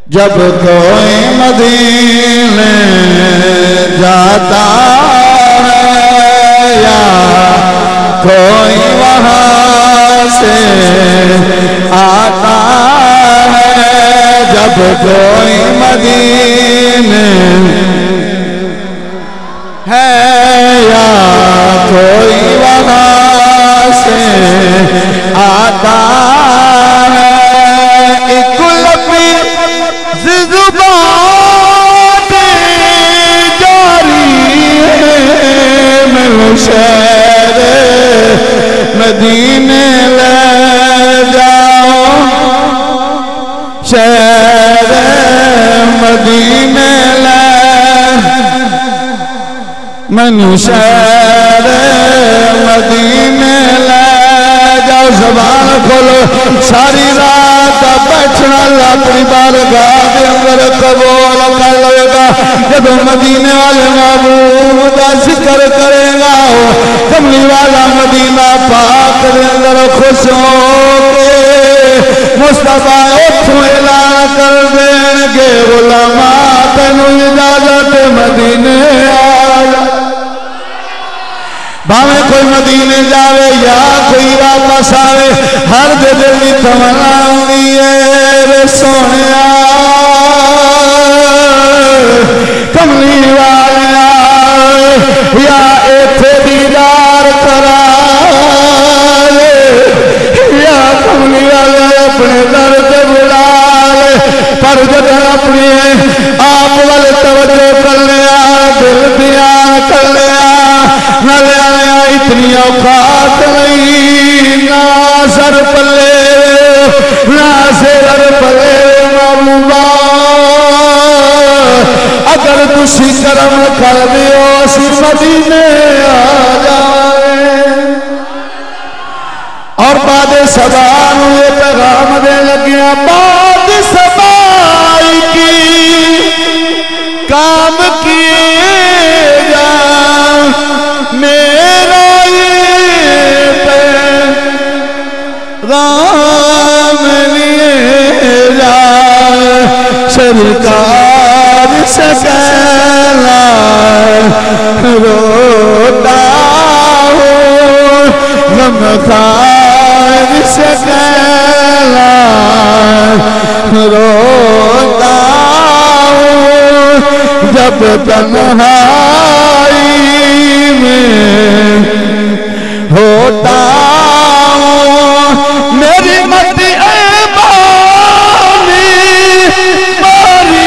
جب کوئی مدینے جاتا ہے یا کوئی وہاں سے آتا ہے، جب کوئی مدینے ہے یا کوئی وہاں سے آتا ہے، ایک لفظ زبان جاری ہے، میں شہر مدینے لے جاؤ، شہر مدینے لے من شہر مدینے لے جاؤ۔ زبان کھولو، ساری رات بیٹھنا اللہ اپنی بارگاہ دے اندر قبول کر لے گا۔ جب مدینے والے محبوب دا ذکر کرے گا، کملی والا مدینہ پاک دے اندر خوش ہو کے مصطفیٰ اتھوں اعلان کر دیں گے، علماء تینوں اجازت مدینے آیا۔ بھاویں کوئی مدینے جاوے یا کوئی واپس آوے، ہر دل دی تمنا ہوندی ہے رے سونیا کملی والا یا ایتھے دیدار کرا یا کملی والا اپنے در تے بلا لے، پر جب اپنی آپ والے توجہ کر لیا، دل دیاں کر لیا، نہ لیا اتنی اوقات نہیں، نہ سر پلے نہ سر پلے محبوبا، اگر تسی کرم کر دیو اسی مدینے آ جائے۔ اور بعد صبا نو یہ پیغام دے لگیا، بعد صبا کی کام کیے جا، میرا یہ پیغام لیے جا، سرکار سے کہنا روتا ہوں، غمخوار سے کہنا روتا ہوں، جب تنہائی میں ہوتا ہوں، میری مٹی اے بانی باری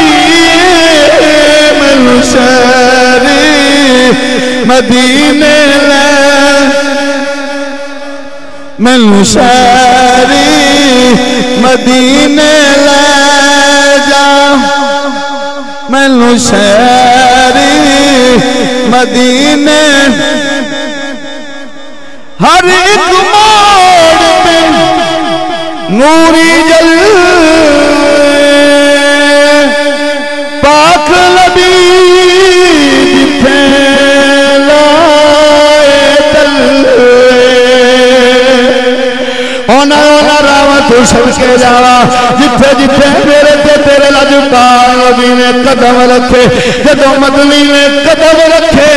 من شہری مدینے لے، من شہری مدینے لے جا، من شہری مدینے، ہر ایک موڑ پہ نوری جلوے، پاک لبی جتھے لائے تلوے، اونا اونا راوہ تو سب کے جاوا، جتھے جتھے میرے تے تیرے لجپال نبی نے قدم رکھے، جدو مدنی نے قدم رکھے،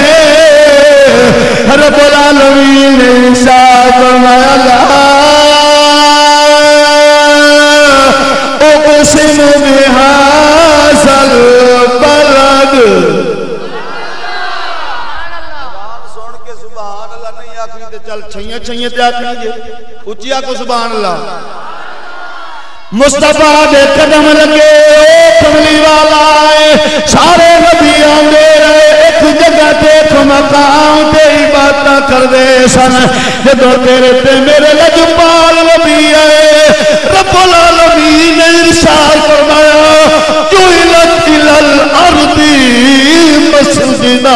رب العالمین نے ارشاد فرمایا، لا اقسم بہذا البلد۔ سن کے سبحان اللہ نہیں آخری تے چل چھئیاں چھئیاں تے آخری جے اچھی آکو سبحان اللہ۔ مصطفیٰ دے قدم لگے، کملی والا آئے، سارے نبی آندے رہے، ایک جگہ تے ایک مقام تے ہی باتاں کر دے سن، جدو تیرے تے میرے لجپال نبی آئے، رب العالمین نے ارشاد فرمایا، جعلت الی الارض مسجدا،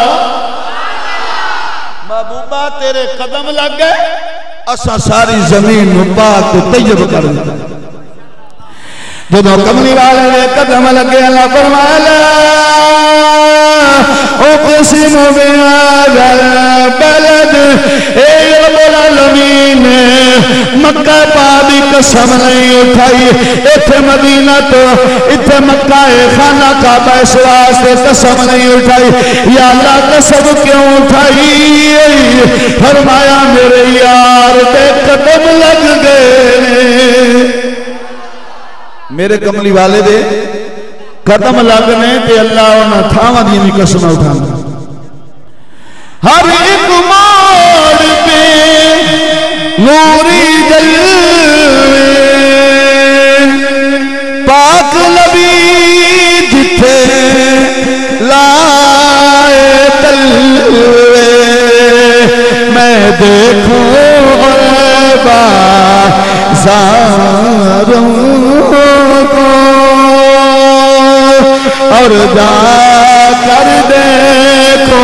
محبوبہ تیرے قدم لگ گئے، اسا ساری زمین پاک طیب کر دیا۔ جدو کملی والے نے قدم لگے، اللہ فرمایا، اقسم بہذا البلد، اے رب العالمین العالمین مکہ پاک دی قسم نہیں اٹھائی ایتھے مدینہ تو ایتھے مکہ خانہ کعبہ اس واسطے قسم نہیں اٹھائی یا اللہ قسم کیوں اٹھائی فرمایا میرے یار دے قدم لگ گئے میرے کملی والے دے قدم لگنے تے اللہ انہاں تھاواں دی بھی قسم اٹھانا ہر ایک موڑ پہ نوری جلوے پاک نبی جتھے لائے تلوے میں دیکھوں بازاروں کو اور جا کر دیکھو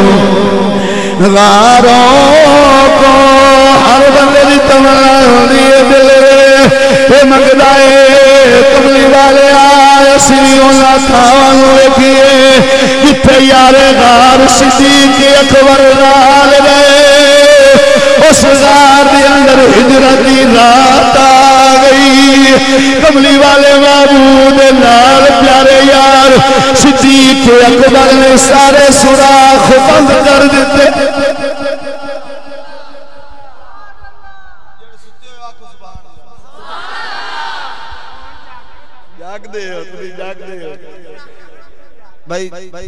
غاروں کو ہر بندے دی تمنا ہوندی ہے دل اے منگدا اے کملی والے آئے سیوں لا تھاواں ویکھیے جتھے یار غار صدیق اکبر نال گئے اس غار دے اندر ہجرت دی رات آ گئی کملی والے معبود نال پیارے یار صدیق اکبر نے سارے سوراخ بند کر دیتے جاگ دے ہو تھی جاگ دے ہو بھائی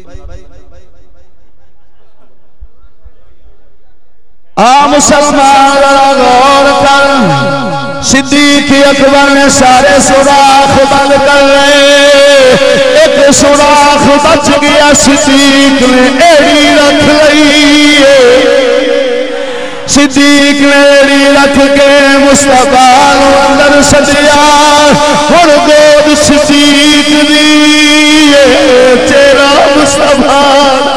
مسلمان غور کر صدیق اکبر نے سارے سوراخ بند کر رہے ایک سوراخ بچ گیا صدیق نے ایڑی رکھ لئی صدیق نے ایڑی رکھ کے مصطفیٰ اندر سجیا اور گود صدیق دی چہرہ مصطفیٰ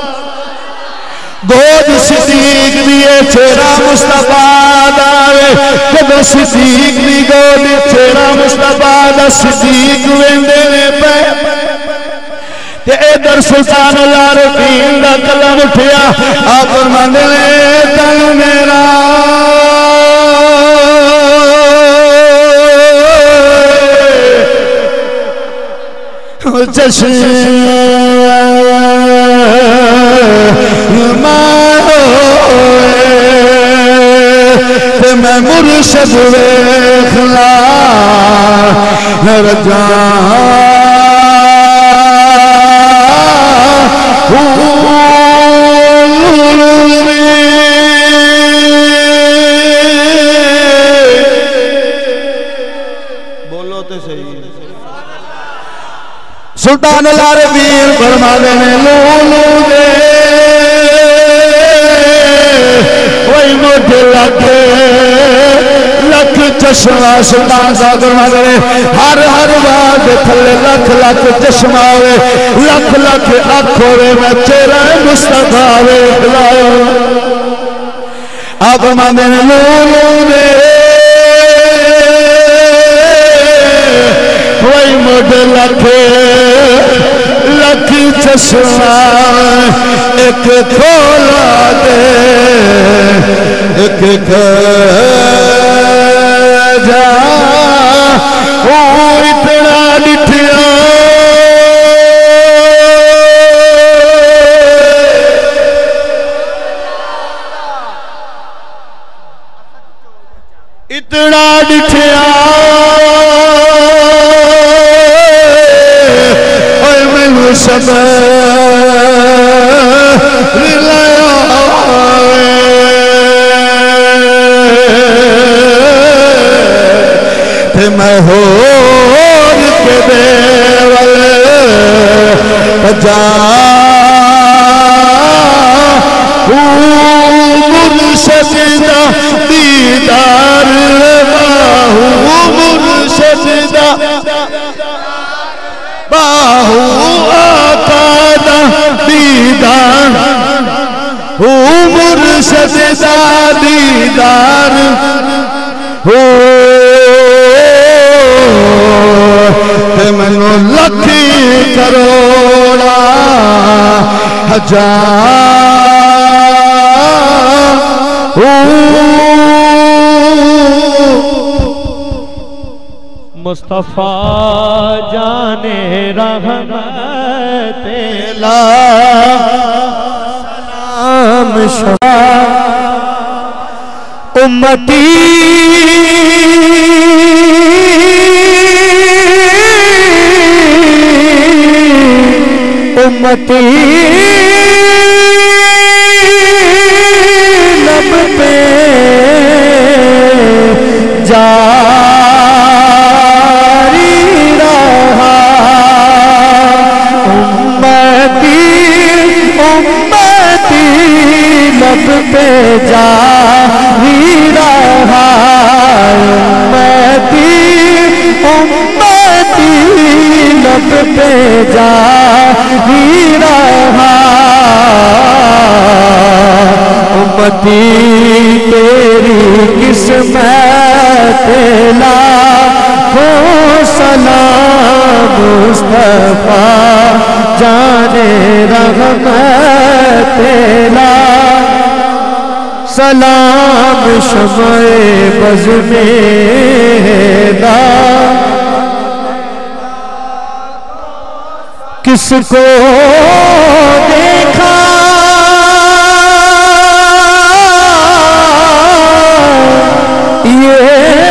گود صدیق دیئے چہرہ مصطفیٰ دارے جب صدیق دی گود چہرہ مصطفیٰ دا صدیق ویندے نے پہ کہ ادھر سلطان العارفین دا قلم اٹھیا آپ فرماندے نے تن میرا چشم میں مرشد ویکھنا رجا بولو تو صحیح سلطان العارفین فرمانے میں لولو دے وہی مجھے لکھ چشمہ سلطان صاحب فرمانے ہر بات تھلے لکھ چشمہ ہوئے لکھ آنکھوں میں چہرہ مصطفیٰ ویکھلایا آپ فرمانے میں لولو دے وہی مجھے لکھ چشمہ ایک کھولا دے ایک جا وہ اتنا ڈٹھیا اتنا ڈٹھیا سب میں ہور کے دیول جا مرشد دا دیدار مرشد دا باہو آقا دا دیدار مرشد دا دیدار منو لکھی کروڑا ہزار مصطفیٰ جان رحمت لا سلام شما امتی امتی لب پہ جاری رہا امتی امتی لب پہ جاری رہا امتی امتی لب پہ جاری رہا امتی تیری قسمت لاکھوں سلام مصطفیٰ جان رحمت سلام شمع بز میں کس کو دیکھا یہ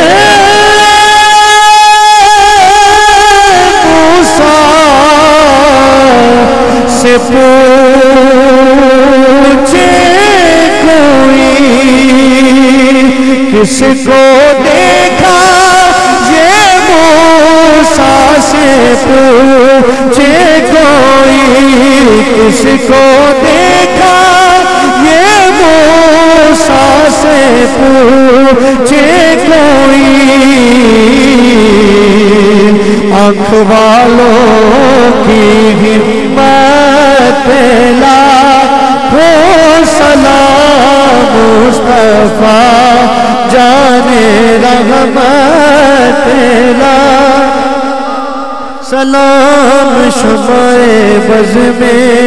موسیٰ سے پوچھے کوئی کس کو دیکھا یہ موسیٰ سے پوچھے کوئی کس کو دیکھا یہ موسیٰ سے پوچھے کوئی آنکھ والوں کی ہمت لاکھوں سلام مصطفیٰ جان رحمت سلام شمع بز میں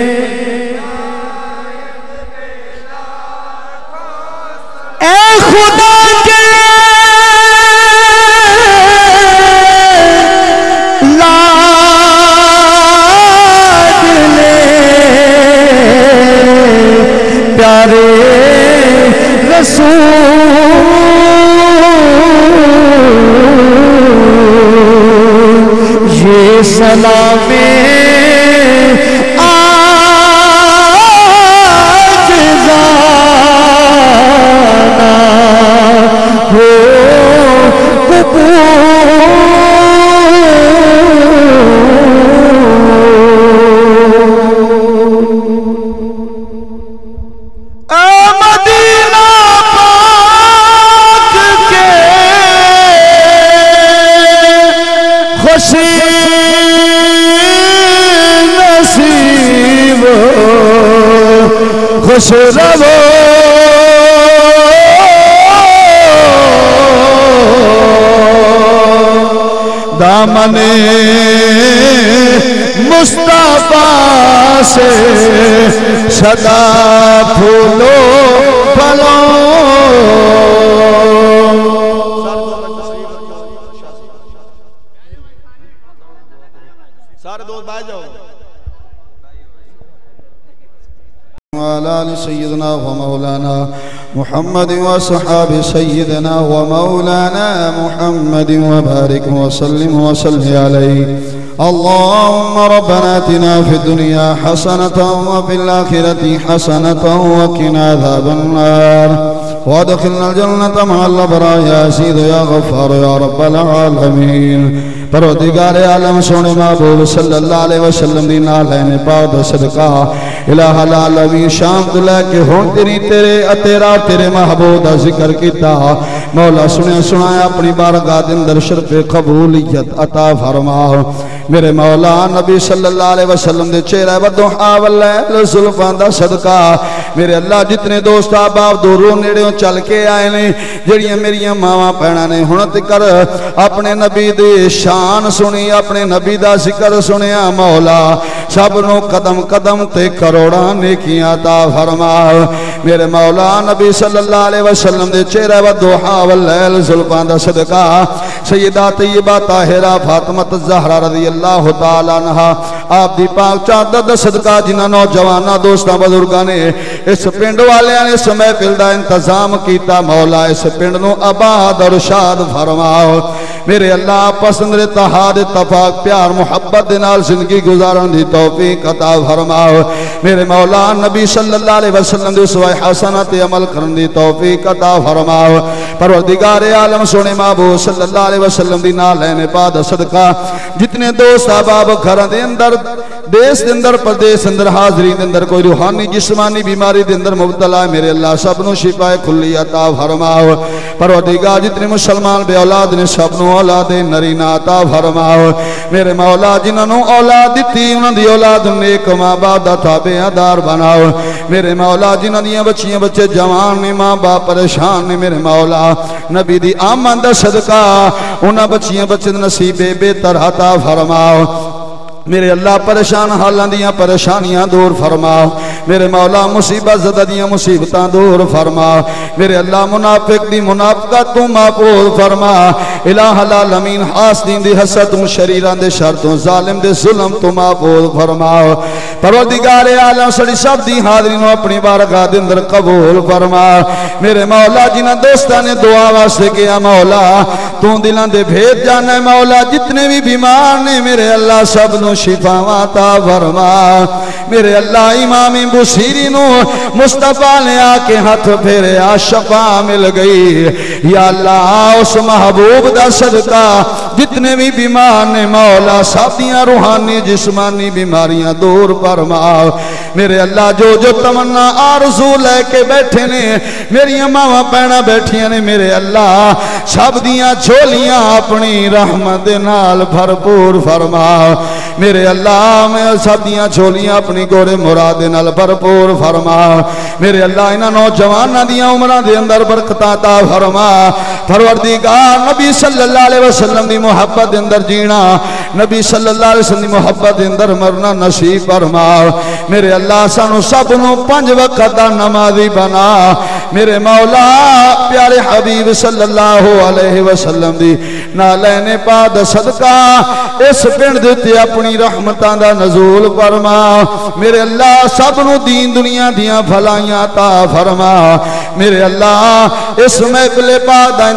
اے خدا کے لاڈلے پیارے رسول یہ سلام آج زانا ہو مدینہ پاک کے خوشی نصیب خوش رہو دامن مصطفیٰ سے صدا پھولو پھلو سارے دوست بھائی جاؤ وعلى آل سيدنا ومولانا محمد وصحاب سيدنا ومولانا محمد وبارك وسلم وصل عليه اللهم ربنا آتنا في الدنيا حسنة وفي الآخرة حسنة وقنا عذاب النار وادخلنا الجنة مع الأبرار يا عزيز يا غفار يا رب العالمين پروردگار عالم سونے محبوب صلی اللہ علیہ وسلم دی نالین پاک صدقہ الہ العالمین شام دلے کے ہون تیرے اتیرا تیرے محبوب دا ذکر کیتا مولا سنے سنایا اپنی بارگاہ دے اندر شرف قبولیت عطا فرما میرے مولا نبی صلی اللہ علیہ وسلم دے چہرہ ودحا واللیل زلفان دا صدقہ میرے اللہ جتنے دوست احباب دوروں نیڑوں چل کے آئے نے جڑیاں میریاں ماواں بہناں نے ہن تکر اپنے نبی دی شان سنی اپنے نبی دا ذکر سنیا مولا سب نو قدم قدم تے کروڑاں نیکیاں عطا فرما میرے مولا نبی صلی اللہ علیہ وسلم دے چہرہ و دوحا واللیل زلفاں دا صدقہ سیدہ طیبہ طاہرہ فاطمہ الزہرا رضی اللہ تعالی عنہا آپ دی پاک چادر دا صدقہ جنہاں نوجواناں دوستاں بزرگاں نے اس پنڈ والیاں نے اس محفل دا انتظام کیتا مولا اس پنڈ نو آباد اور شاد فرماؤ میرے اللہ پسند اتحاد اتفاق پیار محبت دے نال زندگی گزارن دی توفیق عطا فرماؤ میرے مولا نبی صلی اللہ علیہ وسلم دے اسوہ حسنہ تے عمل کرن دی توفیق عطا فرماؤ پروردگار عالم سونے محبوب صلی اللہ علیہ وسلم دی نالین پاک صدقہ جتنے دوست احباب گھراں دے اندر دیس دے اندر پردیس اندر حاضرین دے اندر کوئی روحانی جسمانی بیماری دے اندر مبتلا ہے میرے اللہ سب نو شفا کلی عطا فرماؤ پروردگار جتنے مسلمان بے اولاد نے سب نو اولاد نرینہ عطا فرماؤ میرے مولا جنہاں نو اولاد دتی انہاں دی اولاد نیک ماں باپ دا تابعدار بناؤ میرے مولا جنہاں دیاں بچیاں بچے جوان نے ماں باپ پریشان نے میرے مولا نبی دی آمد دا صدقہ انہاں بچیاں بچے نصیب بہتر عطا فرماؤ میرے اللہ پریشان حالاں دیاں پریشانیاں دور فرما میرے مولا مصیبت زدہ دیاں مصیبتاں دور فرما میرے اللہ منافق دی منافقت تو محفوظ فرما الہ العالمین حاسدین دی حسد تو شریران دے شر تو ظالم دے ظلم تو محفوظ فرما پروردگار عالم سڑی سب دی حاضرین اپنی بارگاہ دے اندر قبول فرما میرے مولا جنہاں دوستاں نے دعا واسطے کیا مولا تو دلان دے بھید جانا ہے مولا جتنے بھی بیمار نے میرے اللہ سب نو شفا عطا فرما میرے اللہ امام بصیری نو مصطفیٰ نے آ کے ہاتھ پھیرے شفا مل گئی یا اللہ اس محبوب دا صدقہ جتنے بھی بیمار نے مولا سب دیاں روحانی جسمانی بیماریاں دور فرما میرے اللہ جو جو تمنا آرزو لے کے بیٹھے نے میری ماواں بہناں بیٹھیاں نے میرے اللہ سب دیاں جھولیاں اپنی رحمت نال بھرپور فرما میرے اللہ میں سب دیاں جھولیاں اپنی گورے مراد نال بھرپور فرما میرے اللہ انہاں نوجواناں دیاں عمراں دے اندر برکت عطا فرما پروردگار نبی صلی اللہ علیہ وسلم دی محبت دے اندر جینا نبی صلی اللہ علیہ وسلم دی محبت دے اندر مرنا نصیب فرما میرے اللہ سانو سب نو 5 وقت دا نمازی بنا میرے مولا پیارے حبیب صلی اللہ علیہ وسلم دی نالین پاک صدقہ اس پنڈ دے اپنی رحمتاں دا نزول فرما میرے اللہ سب نو دین دنیا دیاں بھلائیاں عطا فرما میرے اللہ اس محفل پاک دا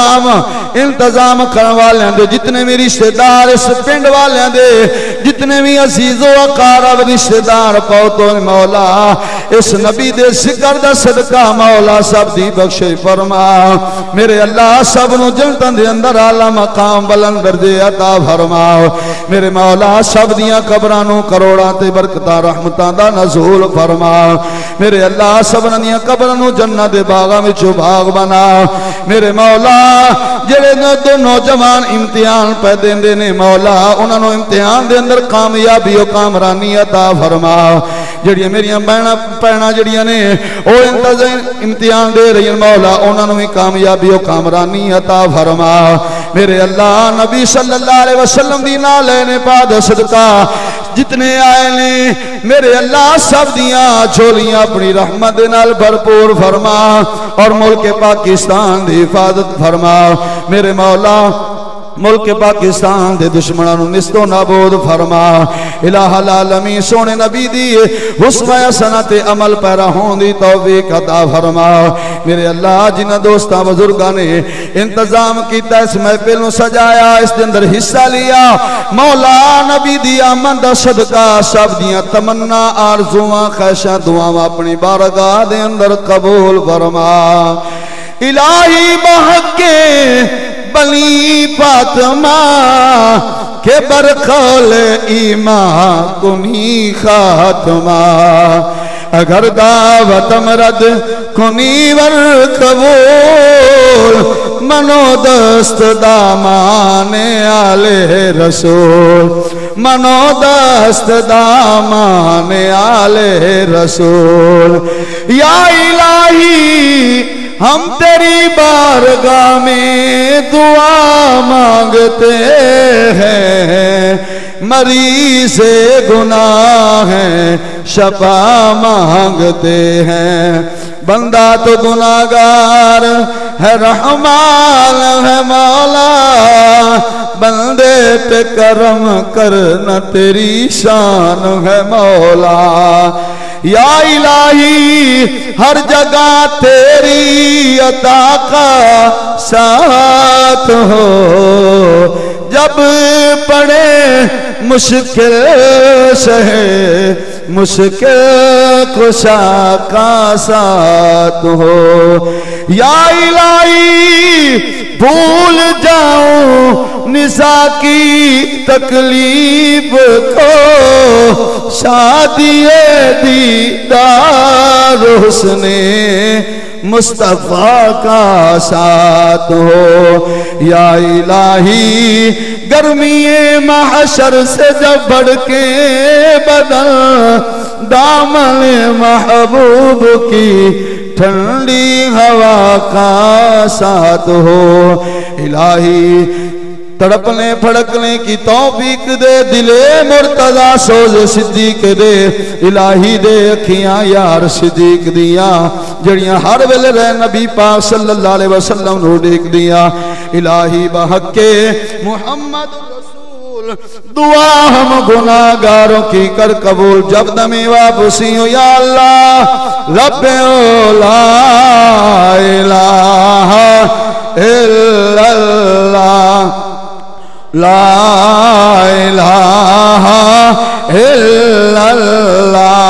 انتظام کرن والیاں دے جتنے بھی رشتہ دار اس پنڈ والیاں دے جتنے بھی عزیز و اقارب رشتہ دار پوتوں مولا اس نبی دے ذکر دا صدقہ مولا سب دی بخشش فرما میرے اللہ سب نو جنتاں دے اندر اعلی مقام بلند درجے عطا فرما میرے مولا سب دیاں قبراں نو کروڑاں تے برکتاں رحمتاں دا نزول فرما میرے اللہ سب دیاں قبراں نو جنت دے باغاں وچ باغ بنا میرے مولا جڑے دو نوجوان امتحان پہ دیندے نے مولا انہاں نو امتحان دے اندر کامیابی و کامرانی عطا فرما جڑیاں میریاں بہناں جڑیاں نے او امتحان دے رہی ہیں مولا انہاں نو کامیابی و کامرانی عطا فرما میرے اللہ نبی صلی اللہ علیہ وسلم دی نالین پاک صدقہ جتنے آئے نے میرے اللہ سب دیاں جھولیاں اپنی رحمت نال بھرپور فرما اور ملک پاکستان دی حفاظت فرما میرے مولا ملک پاکستان دے دشمنوں نست و نابود فرما الہ العالمین سونے نبی دی حسن حسنت عمل پیرا ہون دی توفیق عطا فرما میرے اللہ جنہ دوستاں بزرگاں نے انتظام کیتا اس محفل نو سجایا اس دے اندر حصہ لیا مولا نبی دی آمد دا صدقہ سب دیاں تمنا آرزواں خواہشاں دعاواں اپنی بارگاہ دے اندر قبول فرما الہی بحق بلی فاطمہ کے برخول ایمان کنی خاتمہ اگر دعوت مرد کنی ور قبول رسول منو دست دامان آلے رسول منو دست دامان آلے رسول یا الہی ہم تیری بارگاہ میں دعا مانگتے ہیں مریض گناہ ہیں شفا مانگتے ہیں بندہ تو گناہگار ہے رحمان ہے مولا بندے پہ کرم کرنا تیری شان ہے مولا یا الہی ہر جگہ تیری عطا کا ساتھ ہو جب پڑے مشکل سے مشکل کشا کا ساتھ ہو یا الہی بھول جاؤں نساء کی تکلیف کو شادی دیدار حسن مصطفیٰ کا ساتھ ہو یا الہی گرمی محشر سے جب بڑھ کے بدن دامن محبوب کی ٹھنڈی ہوا کا ساتھ ہو الہی تڑپنے پھڑکنے کی توفیق دے دلے مرتضی سوز صدیق دے الہی دے اکھیاں یار صدیق دیاں جڑیاں ہر ویلے رہے نبی پاک صلی اللہ علیہ وسلم نو دیکھ دیاں الہی بحق کے محمد رسول دعا ہم گناہگاروں کی کر قبول جب دمی واپسی ہو یا اللہ رب لا الہ الا اللہ لا الہ الا اللہ